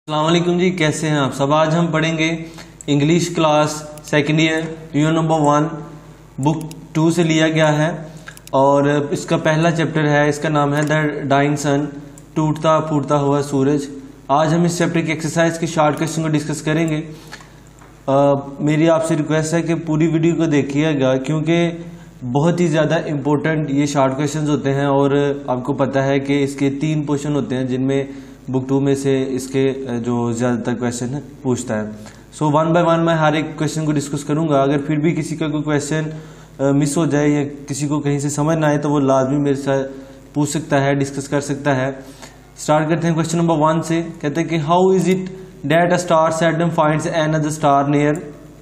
अस्सलामुअलैकुम जी, कैसे हैं आप सब। आज हम पढ़ेंगे English class second year unit number 1 book 2 से लिया गया है और इसका पहला चैप्टर है। इसका नाम है द डाइंग सन, टूटता फूटता हुआ सूरज। आज हम इस चैप्टर की एक्सरसाइज के शॉर्ट क्वेश्चन को डिस्कस करेंगे। मेरी आपसे रिक्वेस्ट है कि पूरी वीडियो को देखिएगा क्योंकि बहुत ही ज़्यादा इम्पोर्टेंट ये शॉर्ट क्वेश्चन होते हैं और आपको पता है कि इसके 3 पोर्शन होते हैं जिनमें बुक 2 में से इसके जो ज़्यादातर क्वेश्चन पूछता है। सो 1 बाय 1 मैं हर एक क्वेश्चन को डिस्कस करूंगा। अगर फिर भी किसी का कोई क्वेश्चन मिस हो जाए या किसी को कहीं से समझ ना आए तो वो लाजमी मेरे साथ पूछ सकता है, डिस्कस कर सकता है। स्टार्ट करते हैं क्वेश्चन नंबर 1 से। कहते हैं कि how is it that a star seldom finds another star near.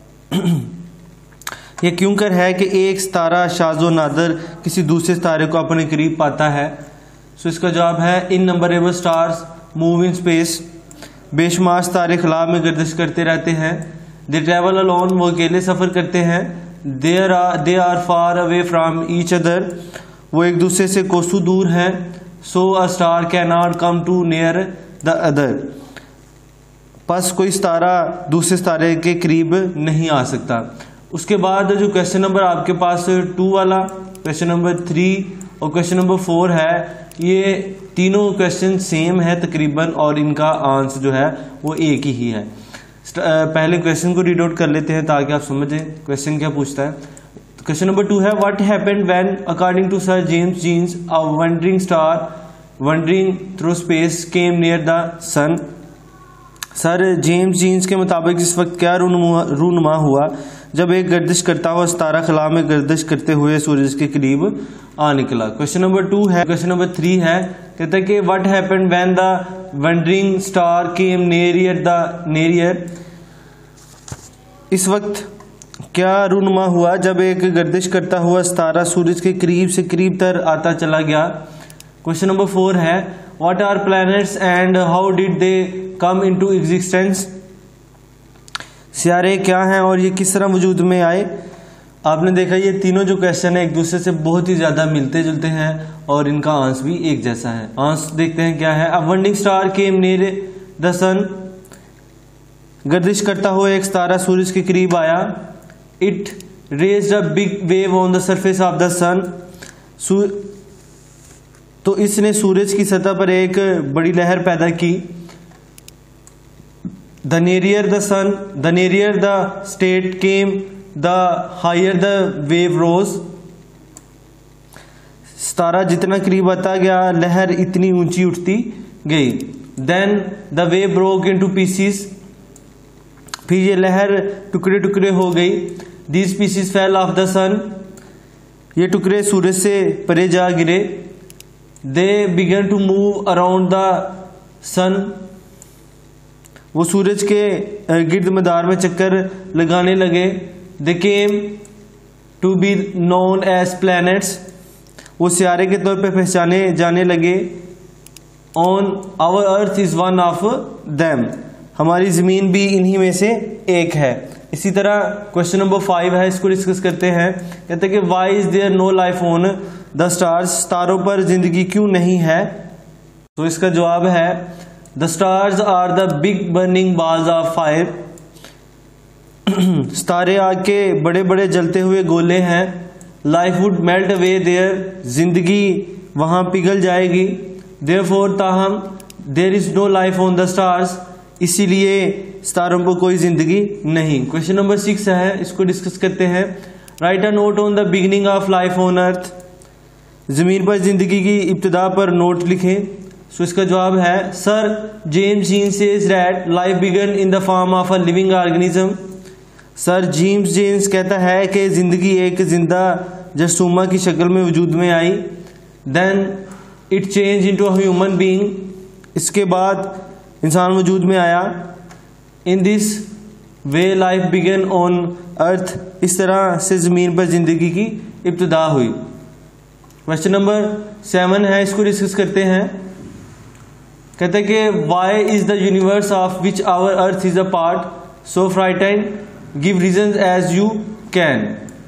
ये क्यों कर है कि एक सितारा शाज़ो नादर किसी दूसरे सितारे को अपने करीब पाता है। सो इसका जवाब है innumerable stars move in space. बेशुमार सितारे खला में गर्दिश करते रहते हैं। दे ट्रेवल अलोन, वो अकेले सफ़र करते हैं। They are far away from each other, वो एक दूसरे से कोसों दूर हैं। So a star can not come to near the other, बस कोई सितारा दूसरे सितारे के करीब नहीं आ सकता। उसके बाद जो क्वेश्चन नंबर आपके पास 2 वाला, क्वेश्चन नंबर 3 और क्वेश्चन नंबर 4 है, ये तीनों क्वेश्चन सेम है तकरीबन और इनका आंसर जो है वो एक ही है। पहले क्वेश्चन को रीड आउट कर लेते हैं ताकि आप समझें क्वेश्चन क्या पूछता है। क्वेश्चन नंबर 2 है what happened when according to sir James Jeans a wandering star wandering through space came near the sun. Sir James Jeans के मुताबिक इस वक्त क्या रूनुमा हुआ जब एक गर्दिश करता हुआ सितारा खला में गर्दिश करते हुए सूरज के करीब आ निकला। क्वेश्चन नंबर 2 है। क्वेश्चन नंबर 3 है, कहता है कि what happened when the wandering star came near. इस वक्त क्या रूनुमा हुआ जब एक गर्दिश करता हुआ सितारा सूरज के करीब से करीब तर आता चला गया। क्वेश्चन नंबर 4 है, what are planets and how did they come into existence. सितारे क्या हैं और ये किस तरह वजूद में आए। आपने देखा ये तीनों जो क्वेश्चन है एक दूसरे से बहुत ही ज़्यादा मिलते जुलते हैं और इनका आंसर भी एक जैसा है। आंसर देखते हैं क्या है। A wandering star came near the sun, गर्दिश करता हुआ एक सितारा सूरज के करीब आया। It raised a big wave on the surface of the sun, तो इसने सूरज की सतह पर एक बड़ी लहर पैदा की। The nearer the sun, the nearer the state came, the higher the wave rose. सितारा जितना करीब आता गया लहर इतनी ऊंची उठती गई। Then the wave broke into pieces. फिर ये लहर टुकड़े टुकड़े हो गई। These pieces fell off the sun. ये टुकड़े सूरज से परे जा गिरे। They began to move around the sun. वो सूरज के गिर्द मदार में चक्कर लगाने लगे। They came to be known as planets, वो सितारे के तौर पर पहचाने जाने लगे। On our earth is one of them, हमारी ज़मीन भी इन्हीं में से एक है। इसी तरह क्वेश्चन नंबर 5 है, इसको डिस्कस करते हैं। कहते हैं कि why is there no life on the stars, तारों पर जिंदगी क्यों नहीं है। तो इसका जवाब है The stars are the big burning balls of fire. सितारे आग के बड़े बड़े जलते हुए गोले हैं। Life would melt away there, जिंदगी वहाँ पिघल जाएगी। Therefore ताहम there is no life on the stars, इसीलिए सितारों पर कोई जिंदगी नहीं। क्वेश्चन नंबर 6 है, इसको डिस्कस करते हैं। Write a note on the beginning of life on earth. जमीन पर जिंदगी की इब्तिदा पर नोट लिखें। सो इसका जवाब है sir James Jeans says that life began in the form of a living organism. Sir James Jeans कहता है कि जिंदगी एक जिंदा जरसूमा की शक्ल में वजूद में आई। Then it change into a human being, इसके बाद इंसान वजूद में आया। In this way life began on earth, इस तरह से ज़मीन पर जिंदगी की इब्तिदा हुई। क्वेश्चन नंबर 7 है, इसको डिस्कस करते हैं। कहते हैं कि why is the universe of which our earth is a part so frightened, give reasons as you can.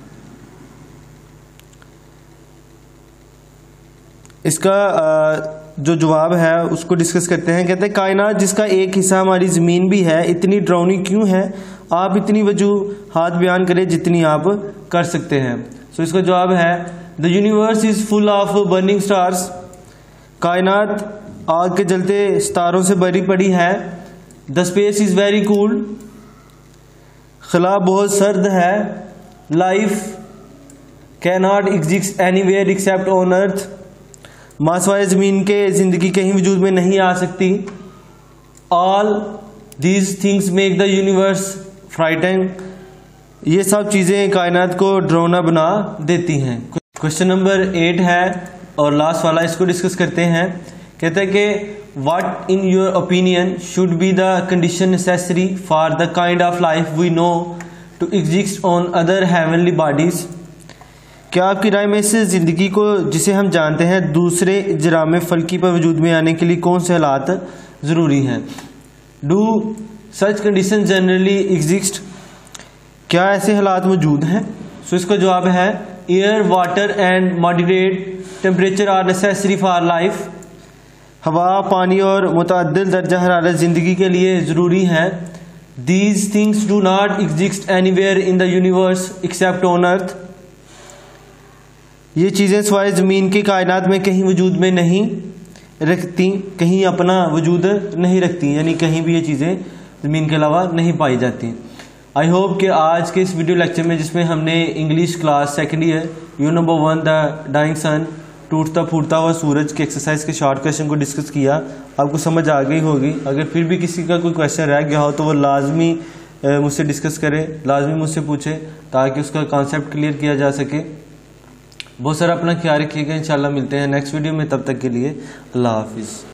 इसका जो जवाब है उसको डिस्कस करते हैं। कहते हैं कायनात जिसका एक हिस्सा हमारी ज़मीन भी है इतनी डरावनी क्यों है, आप इतनी वजूहात बयान करें जितनी आप कर सकते हैं। सो इसका जवाब है the universe is full of burning stars, कायनात आग के जलते सितारों से भरी पड़ी है। The space is very cool, खला बहुत सर्द है। Life can not exist anywhere except on earth, मासवाए ज़मीन के ज़िंदगी कहीं वजूद में नहीं आ सकती। All these things make the universe frighten, ये सब चीज़ें कायनात को डरावना बना देती हैं। क्वेश्चन नंबर 8 है और लास्ट वाला, इसको डिस्कस करते हैं। कहते हैं कि what in your opinion should be the condition necessary for the kind of life we know to exist on other heavenly bodies, क्या आपकी राय में से ज़िंदगी को जिसे हम जानते हैं दूसरे इजराम फल्की पर वजूद में आने के लिए कौन से हालात ज़रूरी हैं। Do such condition generally exist, क्या ऐसे हालात मौजूद हैं। सो इसका जवाब है air water and moderate temperature are necessary for life, हवा पानी और मुतअद्दिल दर्जा हरारत ज़िंदगी के लिए ज़रूरी हैं। These things do not exist anywhere in the universe except on earth, ये चीज़ें सिवाय ज़मीन की कायनात में कहीं वजूद में नहीं रखती, कहीं अपना वजूद नहीं रखती, यानी कहीं भी ये चीज़ें ज़मीन के अलावा नहीं पाई जाती। आई होप कि आज के इस वीडियो लेक्चर में जिसमें हमने English class second year unit number 1 the dying sun, टूटता फूटता हुआ सूरज के एक्सरसाइज के शॉर्ट क्वेश्चन को डिस्कस किया, आपको समझ आ गई होगी। अगर फिर भी किसी का कोई क्वेश्चन रह गया हो तो वो लाजमी मुझसे डिस्कस करे, लाजमी मुझसे पूछे ताकि उसका कॉन्सेप्ट क्लियर किया जा सके। बहुत सारा अपना ख्याल रखिएगा, इंशाल्लाह मिलते हैं नेक्स्ट वीडियो में, तब तक के लिए अल्लाह हाफिज़।